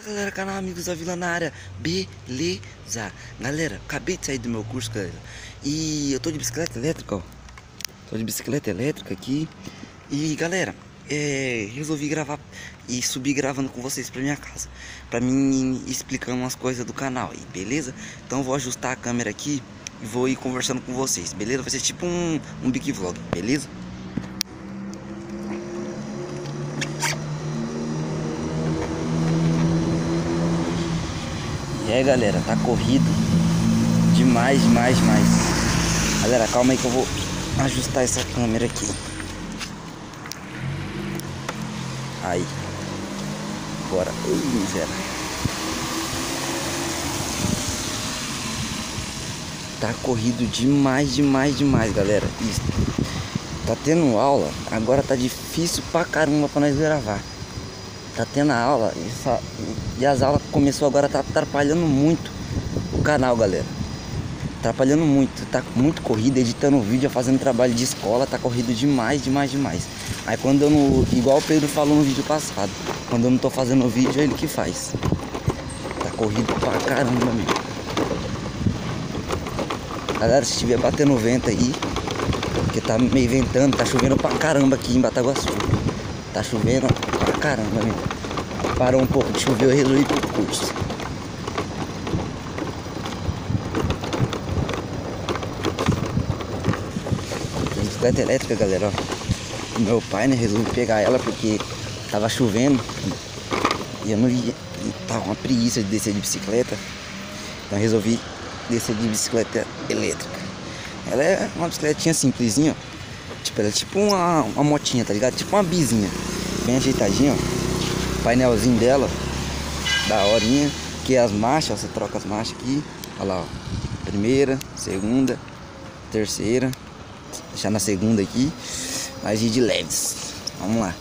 Galera, canal Amigos da Vila na área, beleza? Galera, acabei de sair do meu curso, galera, e eu tô de bicicleta elétrica, ó. Tô de bicicleta elétrica aqui. E galera, resolvi gravar e subir gravando com vocês pra minha casa, pra mim explicando umas coisas do canal aí, beleza? Então eu vou ajustar a câmera aqui e vou ir conversando com vocês, beleza? Vai ser tipo um big vlog, beleza? E aí galera, tá corrido demais. Galera, calma aí que eu vou ajustar essa câmera aqui. Aí, bora. Ui, miséria. Tá corrido demais, galera. Isso. Tá tendo aula, agora tá difícil pra caramba pra nós gravar. Tá tendo a aula e as aulas começou agora, tá atrapalhando muito o canal, galera. Atrapalhando muito, tá muito corrido, editando vídeo, fazendo trabalho de escola, tá corrido demais. Aí quando eu não, igual o Pedro falou no vídeo passado, quando eu não tô fazendo vídeo, é ele que faz. Tá corrido pra caramba mesmo. Galera, se estiver batendo vento aí, porque tá meio ventando, tá chovendo pra caramba aqui em Bataguaçu. Tá chovendo pra caramba mesmo. Parou um pouco de chover, eu resolvi ir pro curso. Bicicleta elétrica, galera, ó. Meu pai, né, resolveu pegar ela porque tava chovendo e eu não ia, e tava uma preguiça de descer de bicicleta. Então resolvi descer de bicicleta elétrica. Ela é uma bicicletinha simplesinha, ó. Tipo, ela é tipo uma motinha, tá ligado? Tipo uma bizinha, bem ajeitadinha, ó. O painelzinho dela, da horinha, que é as marchas, ó, você troca as marchas aqui. Olha lá, ó. Primeira, segunda, terceira. Deixar na segunda aqui, mas ir de leves. Vamos lá.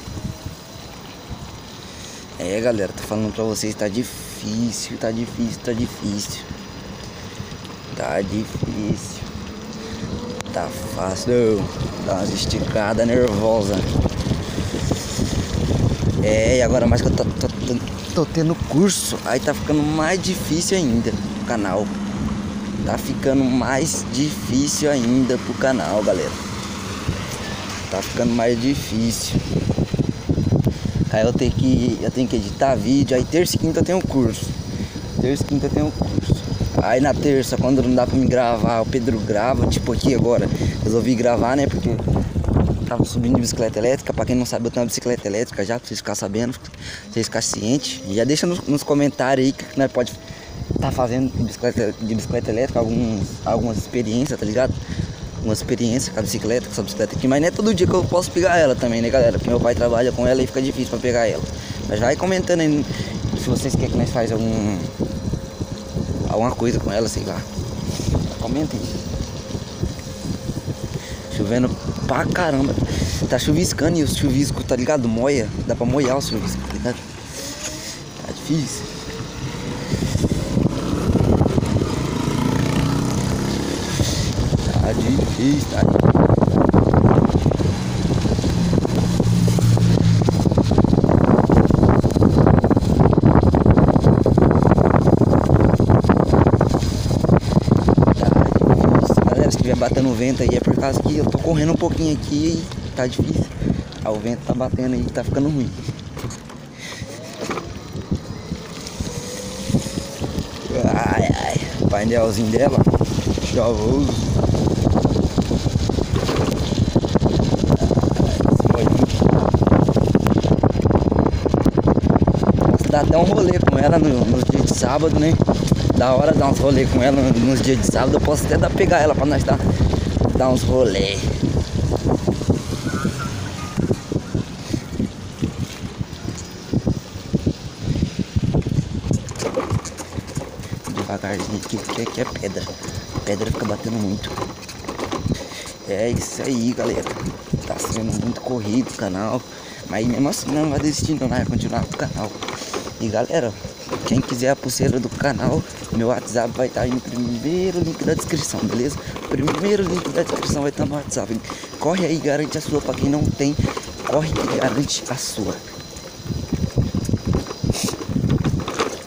Galera, tô falando pra vocês, tá difícil. Tá fácil. Dá umas esticadas nervosas. E agora mais que eu tô tendo curso, aí tá ficando mais difícil ainda o canal. Tá ficando mais difícil ainda pro canal, galera. Tá ficando mais difícil. Aí eu tenho que editar vídeo. Aí terça e quinta eu tenho curso. Aí na terça, quando não dá pra me gravar, o Pedro grava. Tipo aqui agora, resolvi gravar, né? Porque tava subindo de bicicleta elétrica. Pra quem não sabe, eu tenho uma bicicleta elétrica já, pra vocês ficarem sabendo, pra vocês ficarem cientes. E já deixa nos comentários aí que nós pode tá fazendo de bicicleta elétrica, algumas experiências, tá ligado? Algumas experiências com a bicicleta, com essa bicicleta aqui, mas não é todo dia que eu posso pegar ela também, né, galera? Porque meu pai trabalha com ela e fica difícil pra pegar ela. Mas vai comentando aí se vocês querem que nós faz alguma coisa com ela, sei lá. Comentem. Chovendo pra caramba. Tá chuviscando e o chuvisco, tá ligado? Moia. Dá pra molhar o chuvisco, tá ligado? Tá difícil. Tá difícil. Galera, se estiver batendo vento aí é por causa que eu tô correndo um pouquinho aqui e tá difícil. O vento tá batendo aí, tá ficando ruim. O painelzinho dela, chavoso. Dá até um rolê com ela nos dias de sábado, né? Da hora dar uns rolê com ela nos dias de sábado. Eu posso até pegar ela pra nós dar uns rolê. Devagarzinho aqui é pedra. Pedra fica batendo muito. É isso aí, galera. Tá sendo muito corrido o canal, mas mesmo assim não vai desistir, não vai continuar com o canal. E galera, quem quiser a pulseira do canal, meu WhatsApp vai estar aí no primeiro link da descrição, beleza? O primeiro link da descrição vai estar no WhatsApp. Corre aí, garante a sua. Pra quem não tem, corre e garante a sua.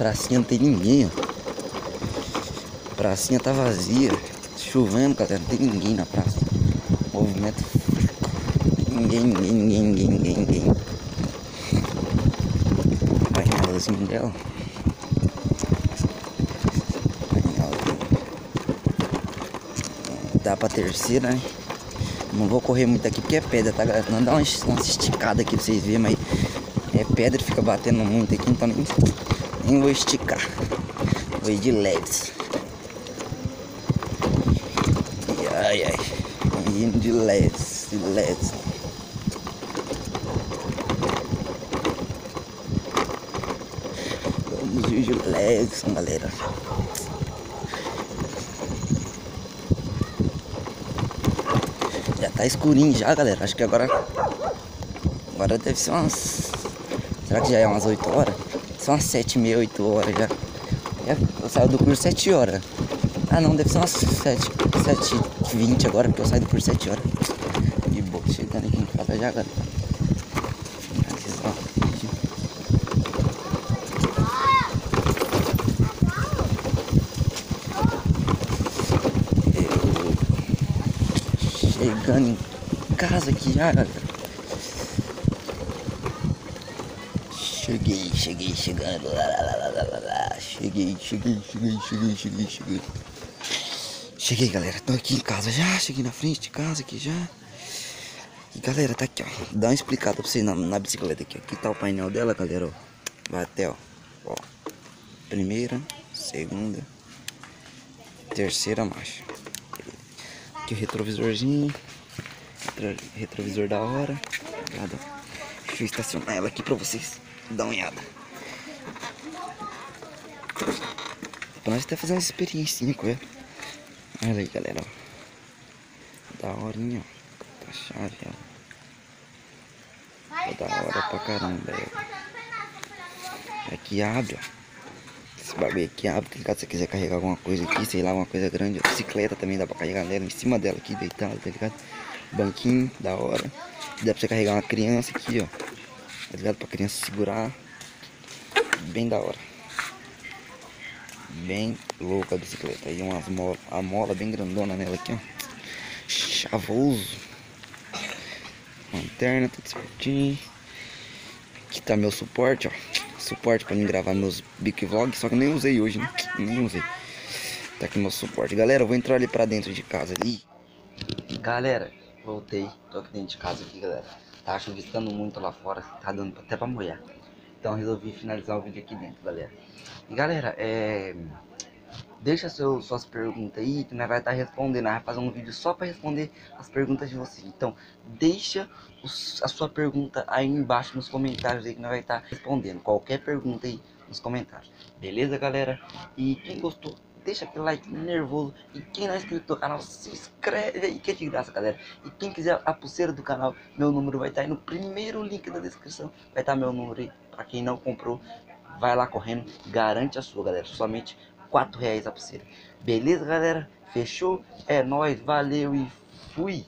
pracinha não tem ninguém, ó. A pracinha tá vazia. Chovendo, galera. Não tem ninguém na praça. Movimento. Ninguém. Painelzinho dela. Dá pra terceira, né? Não vou correr muito aqui porque é pedra, tá, galera? Não dá uma esticada aqui pra vocês verem, mas é pedra e fica batendo muito aqui, então nem vou esticar. Vou ir de leves. Ai. Indo de leves. Vamos ir de leves, galera. Já tá escurinho já, galera. Acho que agora deve ser umas... Será que já é umas 8 horas? São umas 7h30, 8 horas já. Eu saio do curso 7 horas. Ah não, deve ser umas 7h20 agora, porque eu saio do curso 7 horas. De boa, chegando aqui em casa já, galera. Chegando em casa aqui já, galera. Cheguei. Chegando. Cheguei, galera. Tô aqui em casa já. Cheguei na frente de casa aqui já. E galera, tá aqui, ó. Dá uma explicada pra vocês na bicicleta aqui. Aqui tá o painel dela, galera, ó. Vai até, ó. Primeira, segunda, terceira marcha. Aqui o retrovisorzinho. Retrovisor da hora. Deixa eu estacionar ela aqui pra vocês dar uma olhada. Pra nós até fazer uma experiência com ela. Olha aí, galera, ó. Da horinha, ó. Tá chave, ó. É da hora pra caramba, ó. Aqui abre, ó. Esse bagulho aqui abre, tá ligado? Se você quiser carregar alguma coisa aqui, sei lá, alguma coisa grande. A bicicleta também dá pra carregar nela, em cima dela aqui, deitado, tá ligado? Banquinho, da hora. Dá pra você carregar uma criança aqui, ó. Tá ligado? Pra criança segurar. Bem da hora. Bem louca a bicicleta. Aí a mola bem grandona nela aqui, ó. Chavoso. Lanterna, tudo certinho. Aqui tá meu suporte, ó. Suporte pra mim gravar meus bic vlogs. Só que eu nem usei hoje, né? Nem usei. Tá aqui meu suporte. Galera, eu vou entrar ali pra dentro de casa ali. Galera, voltei. Tô aqui dentro de casa aqui, galera. Tá chuviscando muito lá fora. Tá dando até pra molhar. Então resolvi finalizar o vídeo aqui dentro, galera. E galera, deixa suas perguntas aí, que nós vai estar respondendo. Nós vai fazer um vídeo só para responder as perguntas de vocês. Então deixa a sua pergunta aí embaixo nos comentários aí, que nós vai estar respondendo qualquer pergunta aí nos comentários. Beleza, galera? E quem gostou, deixa aquele like nervoso. E quem não é inscrito no canal, se inscreve aí, que é de graça, galera. E quem quiser a pulseira do canal, meu número vai estar aí no primeiro link da descrição. Vai estar meu número aí. Pra quem não comprou, vai lá correndo, garante a sua, galera. Somente R$4 a pulseira. Beleza, galera? Fechou? É nóis, valeu e fui!